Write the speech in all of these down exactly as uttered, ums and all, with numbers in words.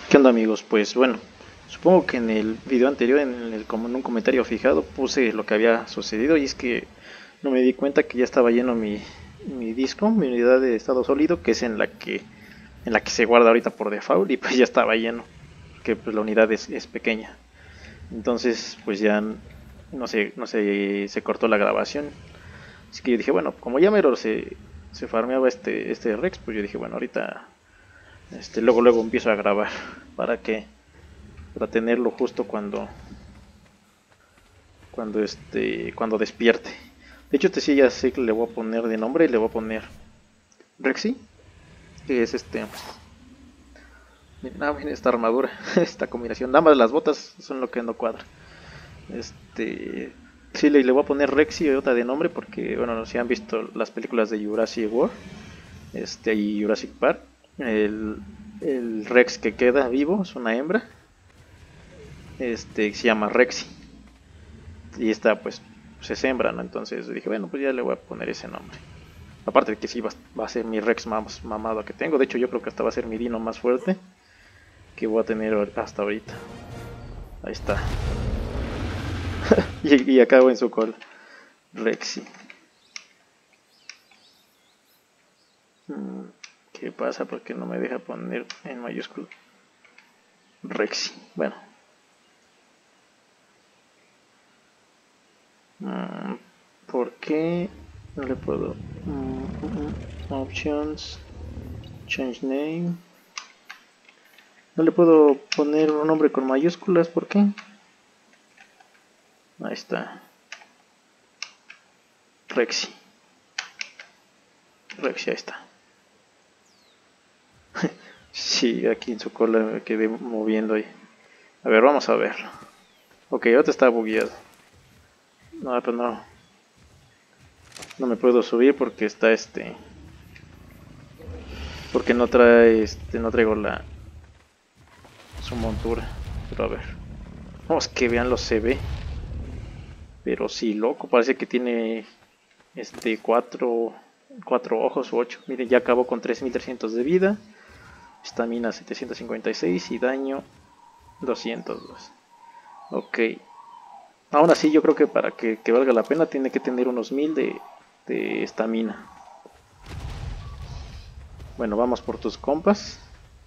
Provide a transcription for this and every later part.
¿Qué onda, amigos? Pues bueno, supongo que en el video anterior, en, el, como en un comentario fijado, puse lo que había sucedido y es que no me di cuenta que ya estaba lleno mi, mi disco, mi unidad de estado sólido, que es en la que en la que se guarda ahorita por default, y pues ya estaba lleno, que pues la unidad es, es pequeña. Entonces pues ya no sé, no sé, se cortó la grabación. Así que yo dije, bueno, como ya mero se, se farmeaba este, este Rex, pues yo dije, bueno, ahorita este, luego luego empiezo a grabar para que para tenerlo justo cuando cuando este cuando despierte. De hecho, este sí ya sé que le voy a poner de nombre y le voy a poner Rexy, que es este. Miren, ah, miren esta armadura, esta combinación. Nada más las botas son lo que no cuadra. Este sí le, le voy a poner Rexy y otra de nombre porque bueno, si han visto las películas de Jurassic World, este y Jurassic Park, el, el Rex que queda vivo es una hembra. Este se llama Rexy. Y esta pues se hembra, ¿no? Entonces dije, bueno, pues ya le voy a poner ese nombre. Aparte de que sí va, va a ser mi Rex más mamado que tengo. De hecho, yo creo que hasta va a ser mi dino más fuerte que voy a tener hasta ahorita. Ahí está. y, y acabo en su cola. Rexy. ¿Qué pasa? Porque no me deja poner en mayúscula Rexy. Bueno. ¿Por qué no le puedo? Options. Change name. No le puedo poner un nombre con mayúsculas. ¿Por qué? Ahí está. Rexy. Rexy, ahí está. Sí, aquí en su cola me quedé moviendo ahí. A ver, vamos a verlo. Ok, ahora está bugueado. No, pues no. No me puedo subir porque está este. Porque no trae este. No traigo la. Su montura. Pero a ver. Vamos que vean los C V. Pero sí, loco. Parece que tiene. Este. Cuatro. Cuatro ojos u ocho. Miren, ya acabó con tres mil trescientos de vida. Estamina setecientos cincuenta y seis. Y daño doscientos dos. Ok. Aún así, yo creo que para que, que valga la pena tiene que tener unos mil de estamina. Bueno, vamos por tus compas.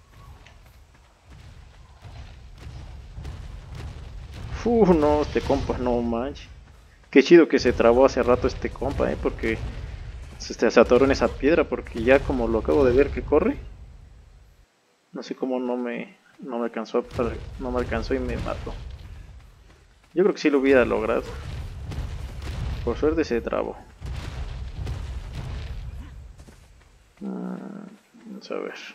Uf, no, este compa, no manches. Qué chido que se trabó hace rato este compa, eh, porque se, se atoró en esa piedra, porque ya como lo acabo de ver que corre. No sé cómo no me, no me alcanzó, no me alcanzó y me mató. Yo creo que sí lo hubiera logrado. Por suerte se trabó. Vamos a ver.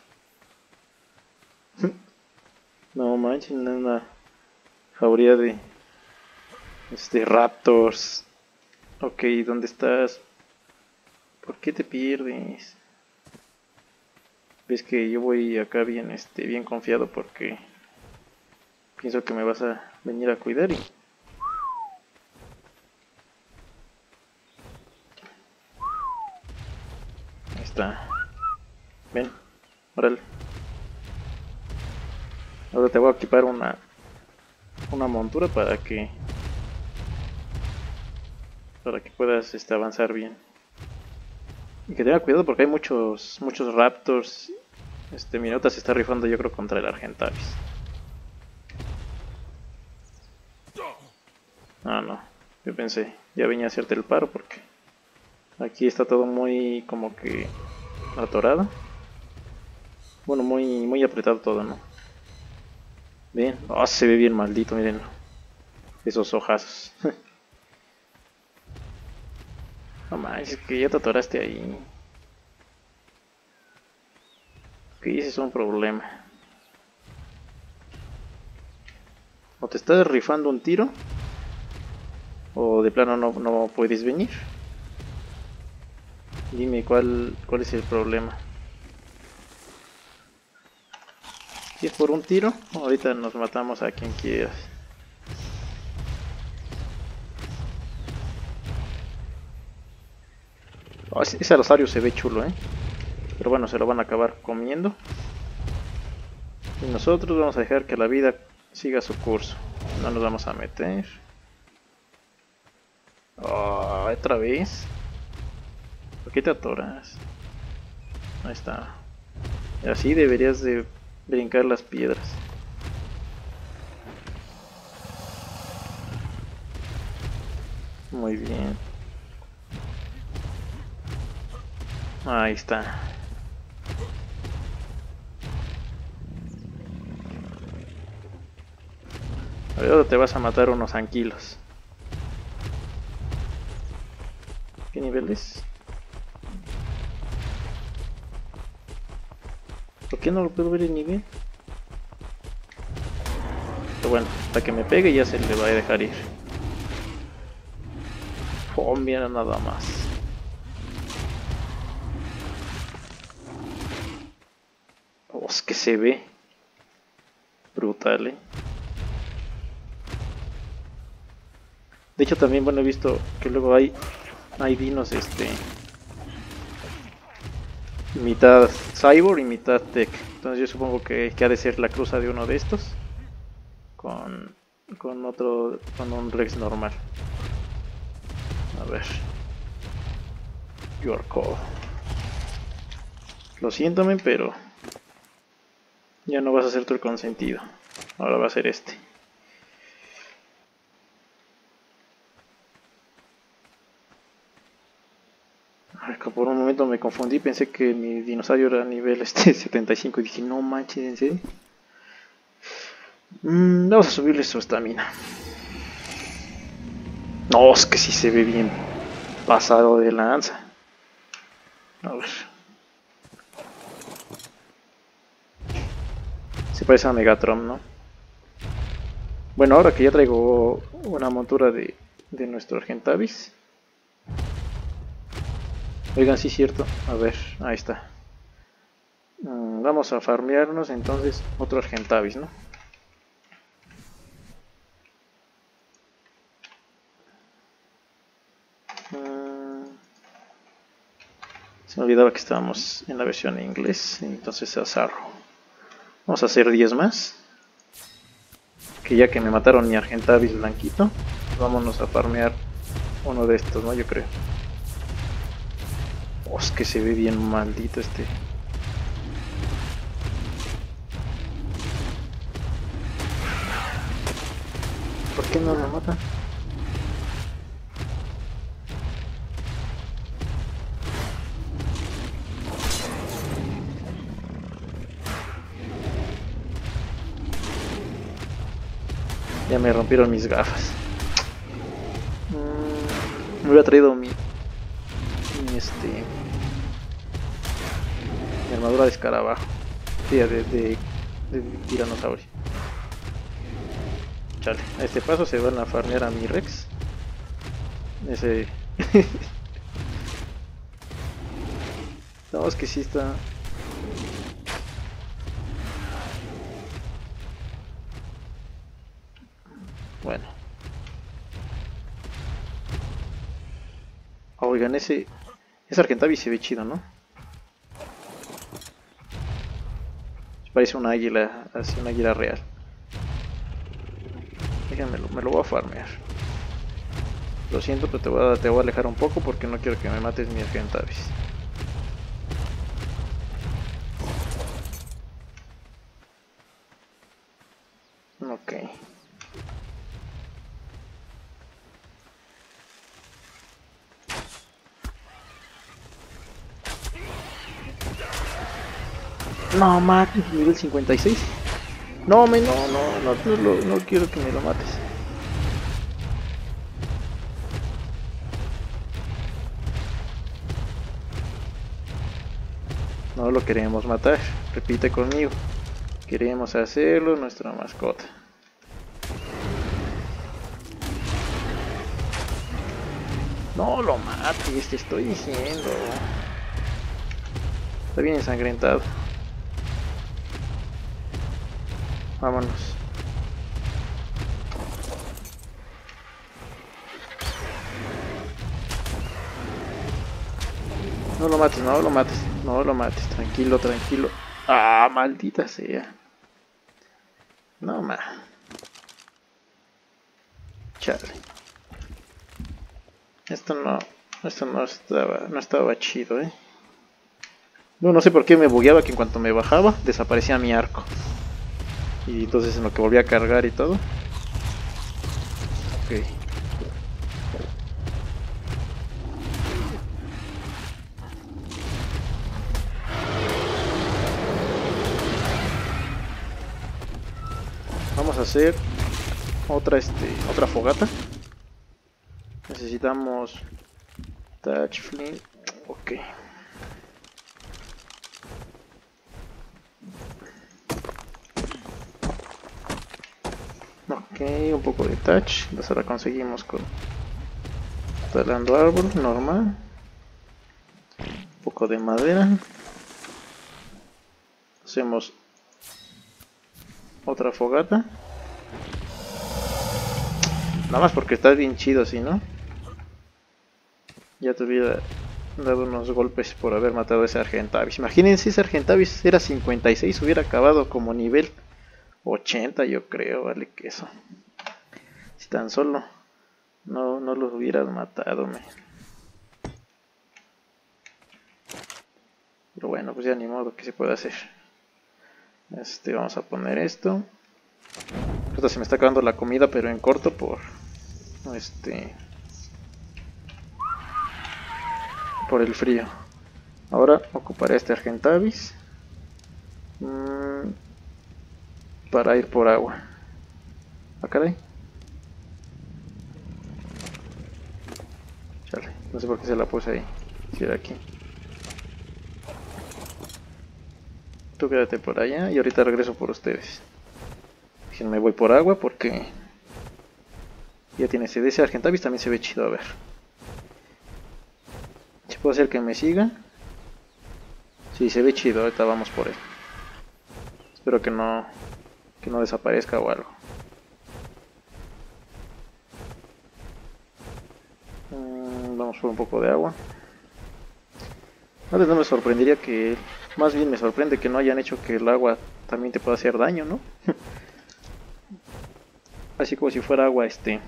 No manches, una jauría de este raptors. Ok, ¿dónde estás? ¿Por qué te pierdes? Ves que yo voy acá bien este bien confiado porque pienso que me vas a venir a cuidar y ahí está. Ven, órale. Ahora te voy a equipar una una montura para que para que puedas este, avanzar bien. Y que tenga cuidado porque hay muchos muchos raptors. Este Minota se está rifando yo creo contra el Argentavis. Ah, no. Yo pensé, ya venía a hacerte el paro porque aquí está todo muy como que atorado. Bueno, muy muy apretado todo, ¿no? Bien. Oh, se ve bien maldito, miren. Esos ojazos. No manches, que ya te atoraste ahí. Que ese es un problema. O te estás rifando un tiro, o de plano no, no puedes venir. Dime cuál, cuál es el problema. Si es por un tiro, ahorita nos matamos a quien quieras. Oh, ese alosario se ve chulo, eh. Pero bueno, se lo van a acabar comiendo. Y nosotros vamos a dejar que la vida siga su curso. No nos vamos a meter. Oh, otra vez. ¿Por qué te atoras? Ahí está. Y así deberías de brincar las piedras. Muy bien. Ahí está. A ver, ahora te vas a matar unos anquilos. ¿Qué nivel es? ¿Por qué no lo puedo ver el nivel? Pero bueno, hasta que me pegue ya se le va a dejar ir. Oh, mira nada más. Oh, es que se ve brutal, eh. De hecho también, bueno, he visto que luego hay hay dinos este mitad cyborg y mitad tech. Entonces yo supongo que, que ha de ser la cruza de uno de estos con con otro, con un Rex normal. A ver. Your call. Lo siento, men, pero ya no vas a ser tu consentido. Ahora va a ser este. Por un momento me confundí, pensé que mi dinosaurio era nivel este setenta y cinco y dije, no manches, ¿en serio? Mm, vamos a subirle su estamina. No, es que sí se ve bien pasado de lanza. A ver. Se parece a Megatron, ¿no? Bueno, ahora que ya traigo una montura de, de nuestro Argentavis. Oigan, sí es cierto. A ver, ahí está. Mm, vamos a farmearnos entonces otro Argentavis, ¿no? Mm, se me olvidaba que estábamos en la versión en inglés. Entonces a Zarro. Vamos a hacer diez más. Que ya que me mataron mi Argentavis blanquito, vámonos a farmear uno de estos, ¿no? Yo creo. Oh, es que se ve bien maldito este. ¿Por qué no lo mata? Ya me rompieron mis gafas. Mm, me hubiera traído mi, mi este mi armadura de escarabajo. Sí, de, de, de, de tiranosaurio. Chale, a este paso se van a farmear a mi Rex. Ese. No, es que sí está. Bueno. Oigan, ese. Ese Argentavis se ve chido, ¿no? Parece una águila, así una águila real. Déjenme, me lo voy a farmear. Lo siento, pero te voy, a, te voy a alejar un poco porque no quiero que me mates mi Argentavis. Ok. No, mates, nivel cincuenta y seis. No, me, no, no, no, no, no, no quiero que me lo mates. No lo queremos matar. Repite conmigo. Queremos hacerlo nuestra mascota. No lo mates, te estoy diciendo. Está bien ensangrentado. Vámonos. No lo mates, no lo mates, no lo mates. Tranquilo, tranquilo. Ah, maldita sea. No más. Chale. Esto no, esto no estaba, no estaba chido, eh. No, no sé por qué me bugueaba que en cuanto me bajaba desaparecía mi arco. Y entonces en lo que volví a cargar y todo. Ok. Vamos a hacer otra este otra fogata. Necesitamos touch flint. Ok. Ok, un poco de touch. Entonces ahora conseguimos con talando árbol normal. Un poco de madera. Hacemos otra fogata. Nada más porque está bien chido así, ¿no? Ya te hubiera dado unos golpes por haber matado a ese Argentavis. Imagínense, ese Argentavis era cincuenta y seis, hubiera acabado como nivel ochenta, yo creo, vale que eso. Si tan solo no, no los hubieras matado, me. Pero bueno, pues ya ni modo, que se puede hacer. Este, vamos a poner esto. Ahorita se me está acabando la comida, pero en corto por este por el frío. Ahora ocuparé este Argentavis mmm, para ir por agua. Ah, caray. Chale, no sé por qué se la puse ahí. Si era aquí. Tú quédate por allá y ahorita regreso por ustedes. Me voy por agua porque ya tiene sed. Ese Argentavis también se ve chido, a ver. Si puedo hacer que me siga. Sí, se ve chido, ahorita vamos por él. Espero que no, que no desaparezca o algo. Mm, vamos por un poco de agua. Antes no me sorprendería que, más bien me sorprende que no hayan hecho que el agua también te pueda hacer daño, ¿no? Así como si fuera agua, este,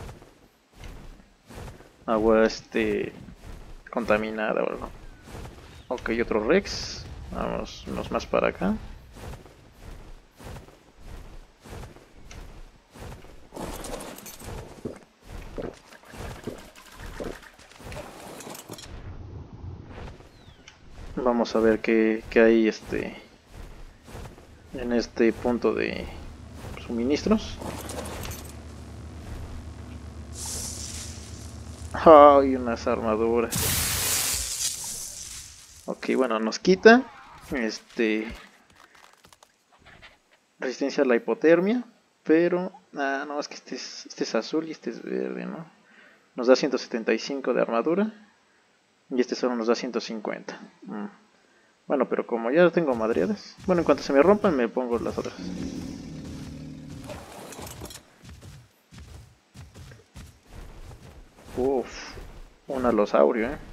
agua, este, contaminada o algo. Ok, otro Rex. Vamos unos más para acá. Vamos a ver qué, qué hay este en este punto de suministros. Ay, unas armaduras. Ok, bueno, nos quita este resistencia a la hipotermia, pero ah, no, es que este es, este es azul y este es verde, ¿no? Nos da ciento setenta y cinco de armadura y este solo nos da ciento cincuenta. Mm. Bueno, pero como ya tengo madreadas, bueno, en cuanto se me rompan me pongo las otras. Uff, un alosaurio, eh.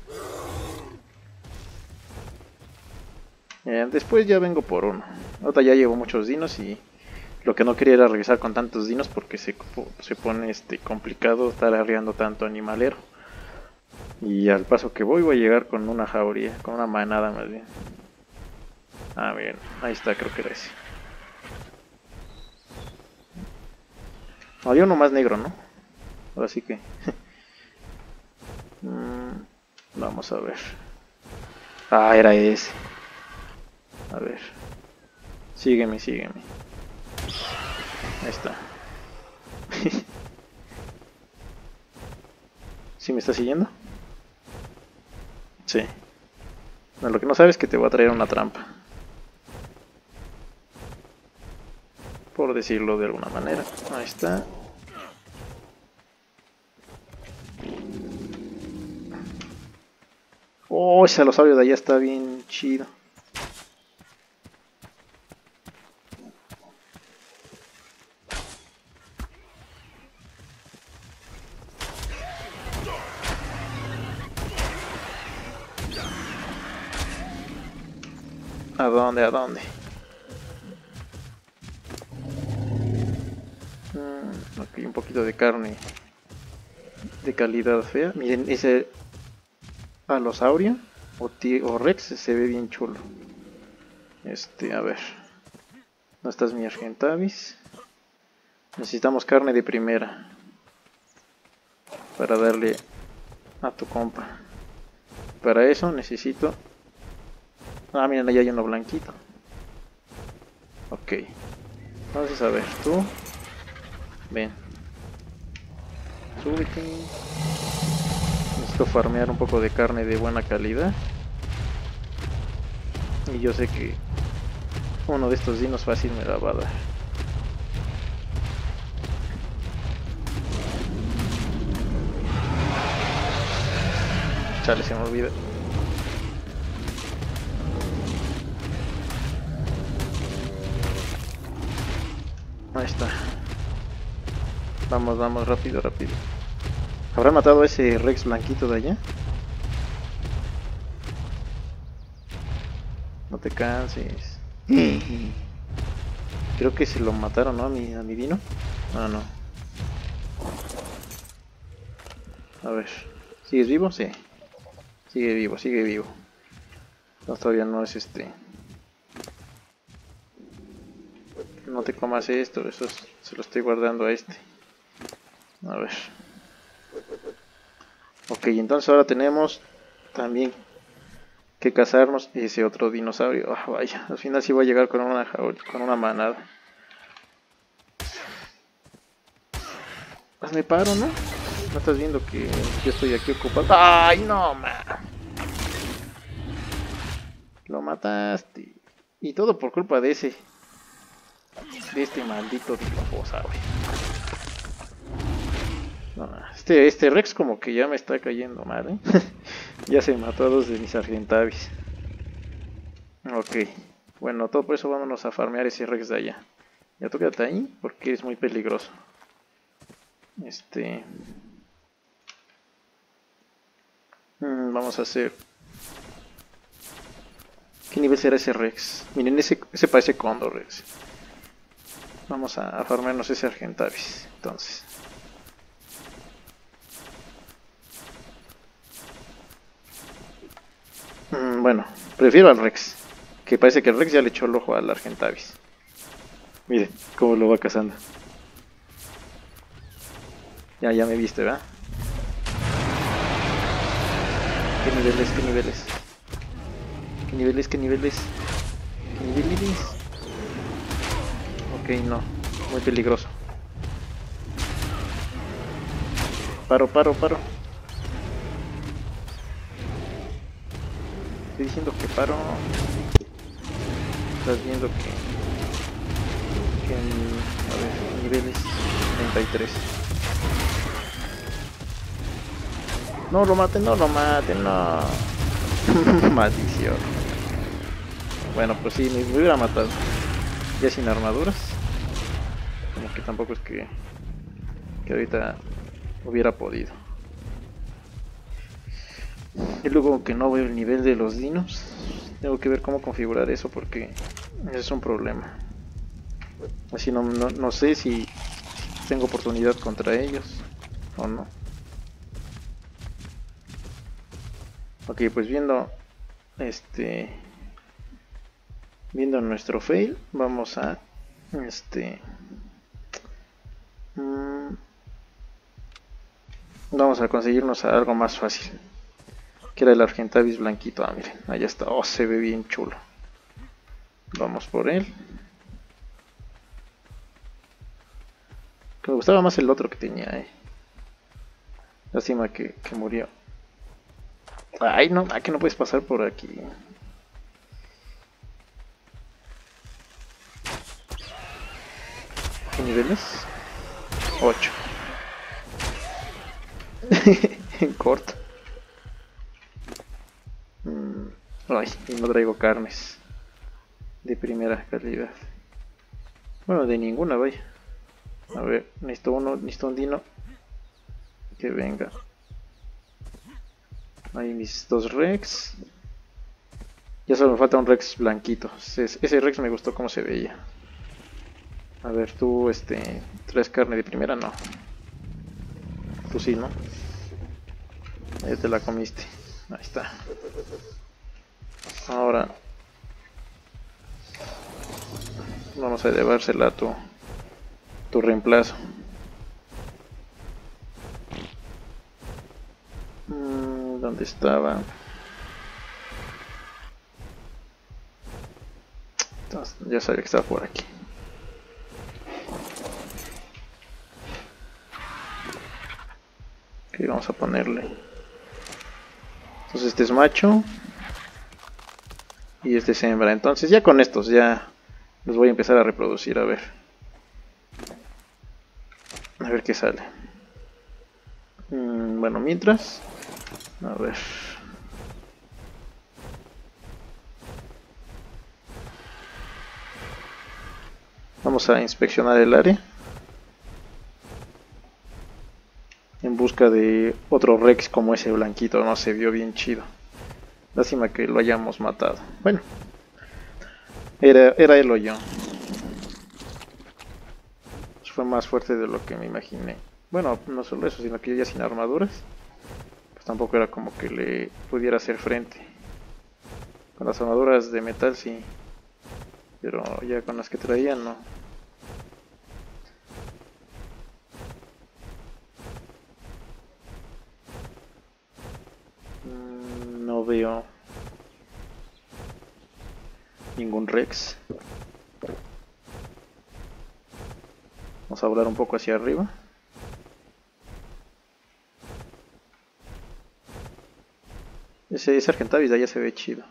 Eh, después ya vengo por uno. Ahorita ya llevo muchos dinos y lo que no quería era regresar con tantos dinos porque se, se pone este complicado estar arriando tanto animalero. Y al paso que voy voy a llegar con una jauría, con una manada más bien. Ah, bien, ahí está, creo que era ese. Había uno más negro, ¿no? Ahora sí que... mm, vamos a ver. Ah, era ese. A ver. Sígueme, sígueme. Ahí está. ¿Sí me está siguiendo? Sí. No, lo que no sabes es que te voy a traer una trampa. Por decirlo de alguna manera. Ahí está. Oh, ese alosaurio de allá está bien chido. ¿A dónde? ¿A dónde? Mm, ok, un poquito de carne de calidad fea. Miren, ese alosaurio o, o Rex se ve bien chulo. Este, a ver. ¿Dónde estás, mi Argentavis? Necesitamos carne de primera para darle a tu compa. Para eso necesito... Ah, miren, ahí hay uno blanquito. Ok. Entonces, a ver, tú... Ven. Súbete. Necesito farmear un poco de carne de buena calidad. Y yo sé que uno de estos dinos fácil me la va a dar. Chale, se me olvida. Ahí está. Vamos, vamos, rápido, rápido. ¿Habrán matado a ese Rex blanquito de allá? No te canses. Creo que se lo mataron, ¿no? A mi, a mi dino. Ah, no. A ver. ¿Sigues vivo? Sí. Sigue vivo, sigue vivo. No, todavía no es este. No te comas esto, eso es, se lo estoy guardando a este. A ver. Ok, entonces ahora tenemos también que cazarnos ese otro dinosaurio. Ah, vaya, al final sí va a llegar con una con una manada. Hazme paro, ¿no? No estás viendo que yo estoy aquí ocupado. ¡Ay, no, man! Lo mataste. Y todo por culpa de ese. De este maldito dinosaurio. No, este, este Rex como que ya me está cayendo mal, ¿eh? Ya se mató a dos de mis Argentavis. Ok. Bueno, todo por eso vámonos a farmear ese Rex de allá. Ya tú quédate ahí porque es muy peligroso. Este... Mm, vamos a hacer... ¿Qué nivel será ese Rex? Miren, ese, ese parece Condor Rex. Vamos a, a farmearnos ese Argentavis. Entonces... Mm, bueno, prefiero al Rex. Que parece que el Rex ya le echó el ojo al Argentavis. Miren cómo lo va cazando. Ya, ya me viste, ¿verdad? ¿Qué niveles? ¿Qué niveles? ¿Qué niveles? ¿Qué niveles? ¿Qué niveles? Ok, no. Muy peligroso. Paro, paro, paro. Estoy diciendo que paro. Estás viendo que... que en, a ver, niveles treinta y tres. No lo maten, no lo maten, no. Maldición. Bueno, pues sí, me hubiera matado. Ya sin armaduras. Como que tampoco es que... que ahorita hubiera podido. Y luego que no veo el nivel de los dinos. Tengo que ver cómo configurar eso porque es un problema. Así no, no, no sé si tengo oportunidad contra ellos o no. Ok, pues viendo este viendo nuestro fail, vamos a este mmm, vamos a conseguirnos algo más fácil, que era el Argentavis blanquito. Ah, miren, allá está. Oh, se ve bien chulo. Vamos por él. Que me gustaba más el otro que tenía, eh. Lástima que, que murió. Ay, no, ¿a que no puedes pasar por aquí? ¿Qué niveles? ocho. En corto. Mm, ay, y no traigo carnes de primera calidad. Bueno, de ninguna, vaya. A ver, necesito uno, necesito un dino que venga. Ahí mis dos Rex. Ya solo me falta un Rex blanquito. Ese, ese Rex me gustó cómo se veía. A ver, tú, este, ¿traes carne de primera? No. Tú sí, ¿no? Ya te la comiste. Ahí está. Ahora vamos a llevársela a tu, tu reemplazo. Mm, ¿Dónde estaba? Entonces, ya sabía que estaba por aquí. Ok, vamos a ponerle. Entonces este es macho. Y este es hembra. Entonces ya con estos ya los voy a empezar a reproducir. A ver. A ver qué sale. Mm, bueno, mientras. A ver. Vamos a inspeccionar el área. En busca de otro Rex como ese blanquito. No, se vio bien chido. Lástima que lo hayamos matado. Bueno. Era, era él o yo. Fue más fuerte de lo que me imaginé. Bueno, no solo eso, sino que yo ya sin armaduras. Pues tampoco era como que le pudiera hacer frente. Con las armaduras de metal sí. Pero ya con las que traía no. Mm, no veo ningún Rex. Vamos a volar un poco hacia arriba. Ese, ese Argentavis de allá se ve chido.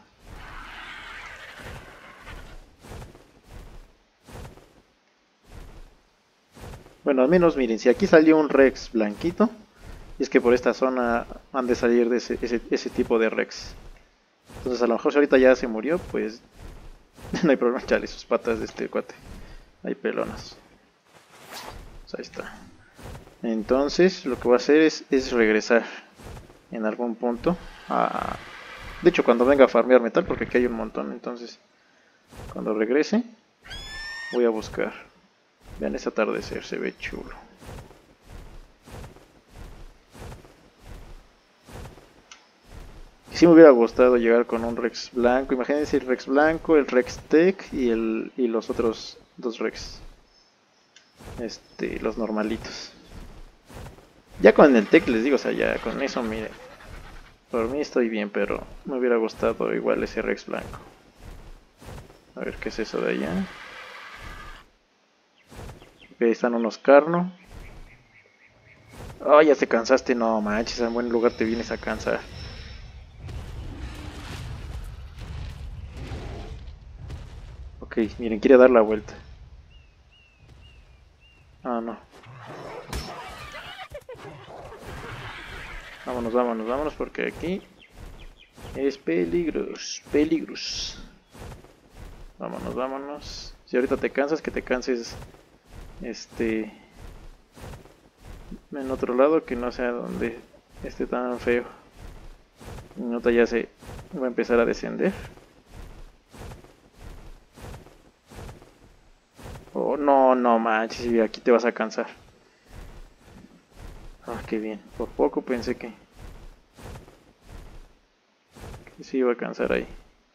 Bueno, al menos miren, si aquí salió un Rex blanquito, es que por esta zona han de salir de ese, ese, ese tipo de Rex. Entonces a lo mejor si ahorita ya se murió, pues no hay problema, chale sus patas de este cuate. Hay pelonas. Pues ahí está. Entonces lo que voy a hacer es, es regresar en algún punto a... De hecho cuando venga a farmear metal, porque aquí hay un montón, entonces cuando regrese voy a buscar. Vean ese atardecer, se ve chulo. Sí me hubiera gustado llegar con un Rex blanco. Imagínense el Rex blanco, el Rex Tech y, el, y los otros dos Rex. Este, los normalitos. Ya con el Tech les digo, o sea, ya con eso, miren. Por mí estoy bien, pero me hubiera gustado igual ese Rex blanco. A ver qué es eso de allá. Ok, están unos Carno. Oh, ya te cansaste, no manches, en buen lugar te vienes a cansar. Ok, miren, quiere dar la vuelta. Ah, no. Vámonos, vámonos, vámonos, porque aquí es peligros, peligros. Vámonos, vámonos. Si ahorita te cansas, que te canses este en otro lado, que no sea donde esté tan feo. Mi nota ya se va a empezar a descender. Oh, no, no manches, aquí te vas a cansar. Ah, qué bien. Por poco pensé que, que se iba a cansar ahí.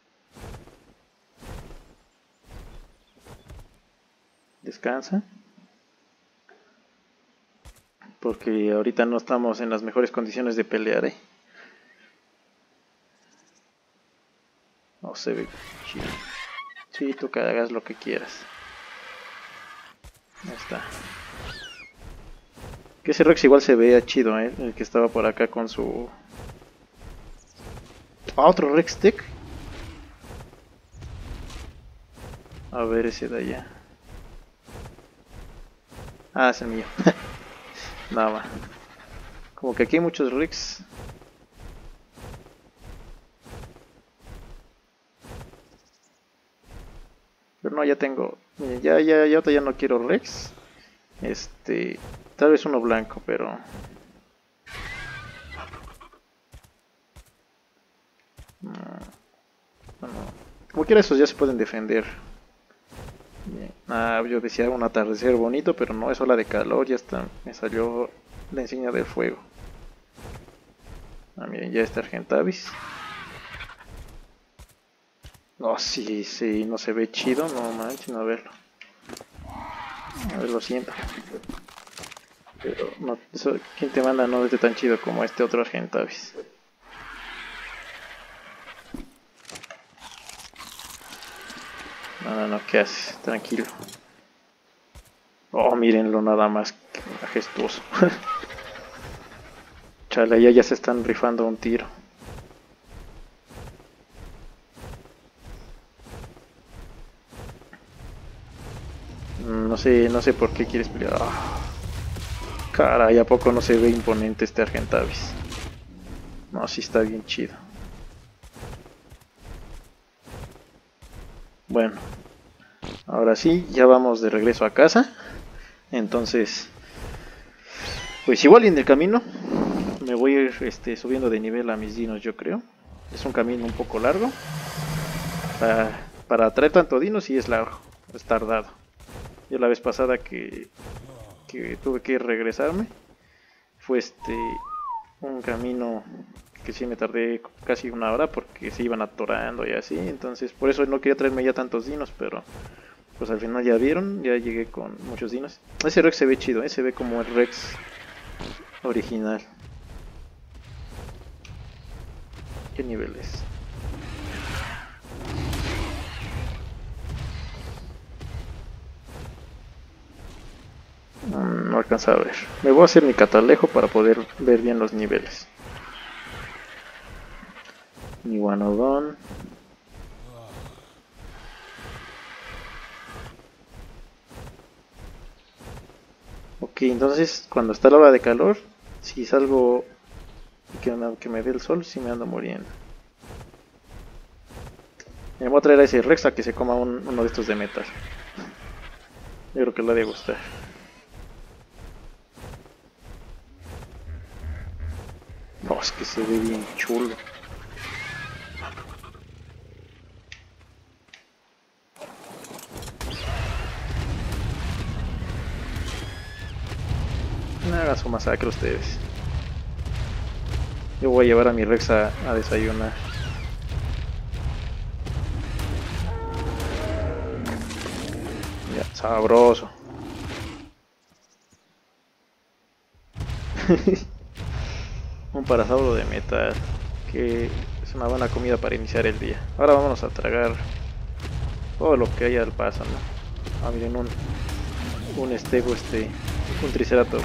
Descansa. Porque ahorita no estamos en las mejores condiciones de pelear, eh. No se ve chido. Sí, tú que hagas lo que quieras. Ahí está. Que ese Rex igual se veía chido, eh. El que estaba por acá con su... Ah, otro Rex Tech. A ver ese de allá. Ah, es el mío. Nada más. Como que aquí hay muchos Rex. Pero no, ya tengo. Miren, ya, ya, ya, ya no quiero Rex. Este. Tal vez uno blanco, pero. No, no. Como quiera, esos ya se pueden defender. Bien. Ah, yo decía un atardecer bonito, pero no, es ola de calor, ya está, me salió la insignia del fuego. Ah, miren, ya está Argentavis. No, sí, sí, no se ve chido, no manches, no verlo. A ver, lo siento. Pero no, eso, ¿quién te manda no esté tan chido como este otro Argentavis? No, no, no, ¿qué haces? Tranquilo. Oh, mírenlo nada más, que majestuoso. Chale, ya, ya se están rifando un tiro. No sé, no sé por qué quieres pelear. Oh, caray, ¿a poco no se ve imponente este Argentavis? No, sí está bien chido. Bueno, ahora sí, ya vamos de regreso a casa. Entonces, pues igual en el camino me voy a ir este, subiendo de nivel a mis dinos, yo creo. Es un camino un poco largo. Para, para traer tanto dinos sí es largo, es tardado. Yo la vez pasada que, que tuve que regresarme, fue este un camino que sí me tardé casi una hora porque se iban atorando y así. Entonces por eso no quería traerme ya tantos dinos, pero pues al final ya vieron, ya llegué con muchos dinos. Ese Rex se ve chido, ¿eh? Se ve como el Rex original. ¿Qué nivel es? Mm, no alcanza a ver. Me voy a hacer mi catalejo para poder ver bien los niveles. Iguanodon. Ok, entonces cuando está la hora de calor, si salgo y que me, que me dé el sol, si me ando muriendo. Me voy a traer a ese Rex a que se coma un, uno de estos de metal. Yo creo que le ha de gustar. No, es que se ve bien chulo. No hagan su masacre ustedes. Yo voy a llevar a mi Rex a, a desayunar. Ya, sabroso. Un parasauro de metal, que es una buena comida para iniciar el día. Ahora vamos a tragar todo lo que haya al paso, ¿no? Ah, miren, un, un estego, este, un triceratops.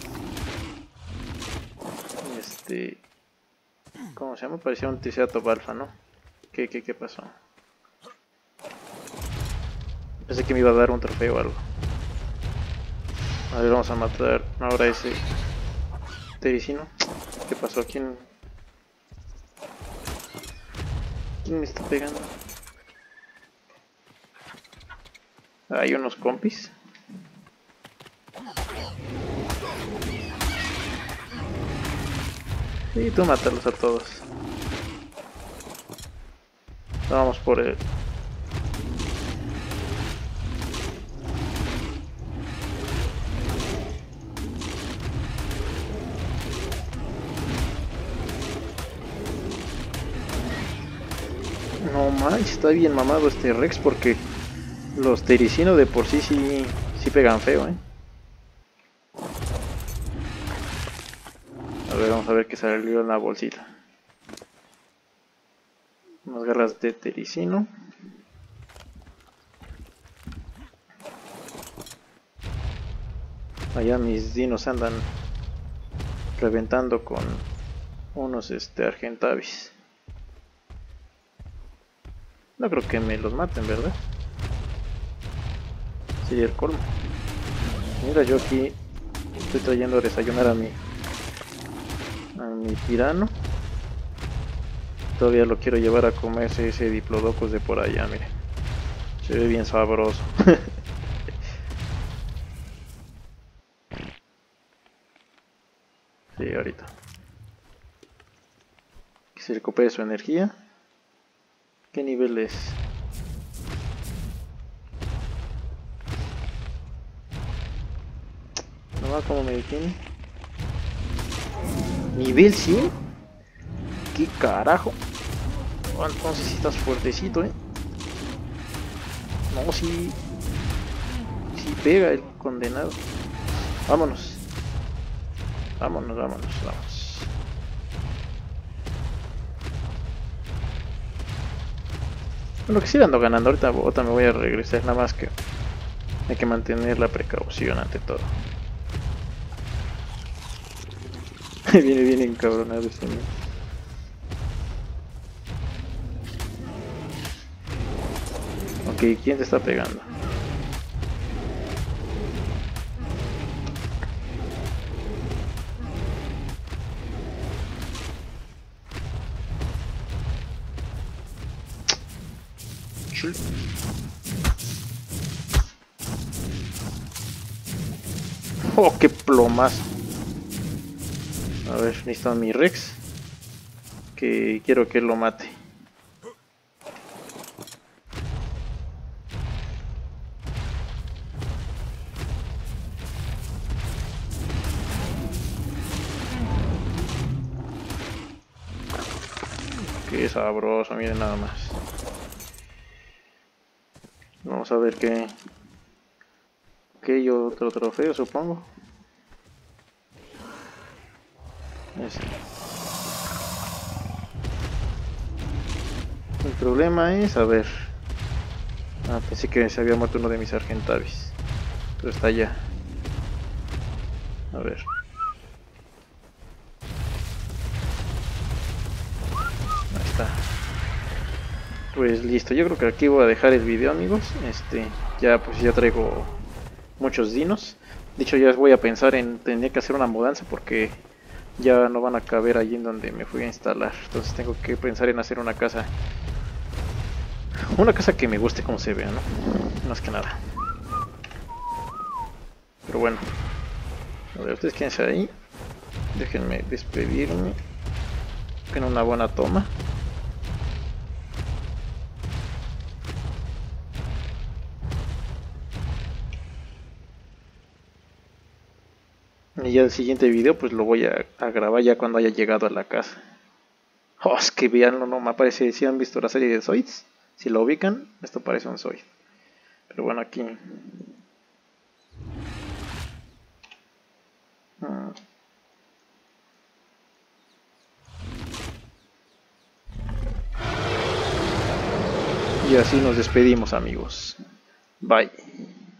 Este, ¿cómo se llama? Parecía un triceratops alfa, ¿no? ¿Qué, qué, qué pasó? Pensé que me iba a dar un trofeo o algo. A ver, vamos a matar ahora ese tericino. ¿Qué pasó? ¿Quién? ¿Quién me está pegando? Hay unos compis. Y tú matarlos a todos. Vamos por el... No manches, está bien mamado este Rex porque los tericinos de por sí sí, sí pegan feo, ¿eh? A ver, vamos a ver qué salió en la bolsita. Unas garras de tericino. Allá mis dinos andan reventando con unos este, Argentavis. No creo que me los maten, ¿verdad? Sería el colmo. Mira, yo aquí estoy trayendo a desayunar a mi a mi tirano. Todavía lo quiero llevar a comerse ese diplodocus de por allá, mire. Se ve bien sabroso. Sí, ahorita. Que se recupere su energía. ¿Qué nivel es? Mamá, ¿cómo me detiene? ¿Nivel cien? ¿Qué carajo? Oh, entonces sí estás fuertecito, ¿eh? No, sí... Sí pega el condenado. Vámonos. Vámonos, vámonos, vamos. Bueno, que sí ando ganando. Ahorita, ahorita me voy a regresar. Nada más que hay que mantener la precaución ante todo. Viene bien encabronado este niño. Ok, ¿quién te está pegando? Chul. Oh, qué plomazo. A ver, necesito a mi Rex. Que quiero que él lo mate. Qué sabroso, miren nada más. Vamos a ver qué... Ok, otro trofeo supongo. Ese. El problema es, a ver... Ah, pensé que se había muerto uno de mis Argentavis. Pero está allá. A ver. Ahí está. Pues listo, yo creo que aquí voy a dejar el video, amigos. Este, ya pues ya traigo muchos dinos. Dicho, ya voy a pensar en tener que hacer una mudanza porque ya no van a caber allí en donde me fui a instalar. Entonces tengo que pensar en hacer una casa. Una casa que me guste como se vea, ¿no? Más que nada. Pero bueno. A ver, ustedes quédense ahí. Déjenme despedirme. En una buena toma. Y ya el siguiente video pues lo voy a, a grabar ya cuando haya llegado a la casa. Oh, es que veanlo, no me aparece. Si han visto la serie de Zoids, si lo ubican, esto parece un Zoid. Pero bueno, aquí. Hmm. Y así nos despedimos, amigos. Bye.